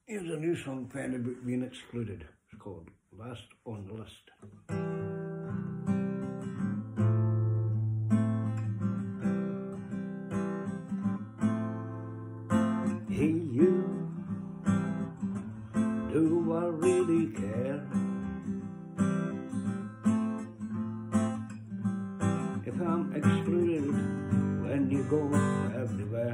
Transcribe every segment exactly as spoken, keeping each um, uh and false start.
Here's a new song penned about being excluded. It's called Last on the List. Hey you, do I really care if I'm excluded when you go everywhere?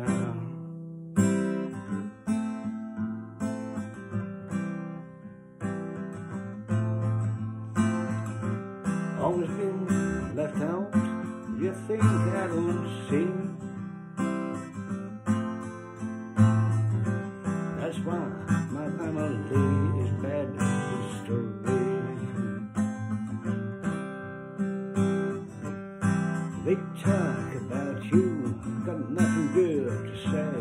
Always been left out, you think I don't see? That's why my family is bad history. They talk about you, got nothing good to say.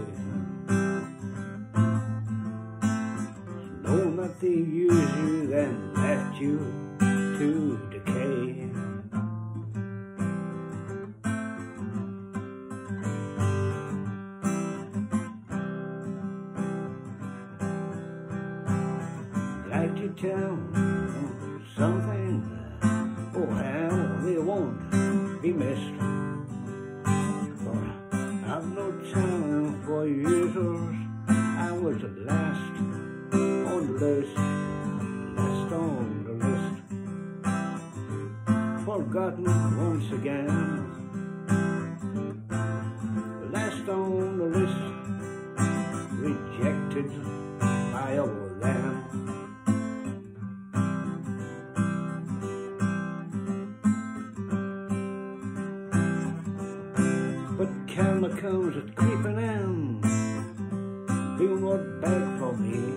No, not they use you and left you to decay. Like to tell something, oh how they won't be missed. But I've no time for users. I was the last on the list, last on the list. Forgotten once again, last on the list, rejected by all of them. But karma comes at creeping in, doing what bad for me.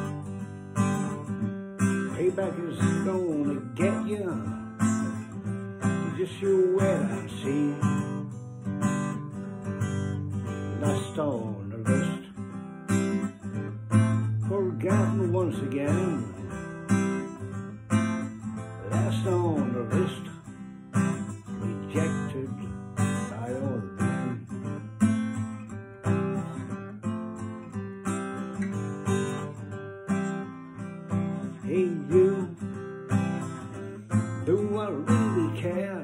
Payback is gonna get you, just you wait and see. Last on the list, forgotten once again. Last on the list, rejected by all of them. Hey you, do I really care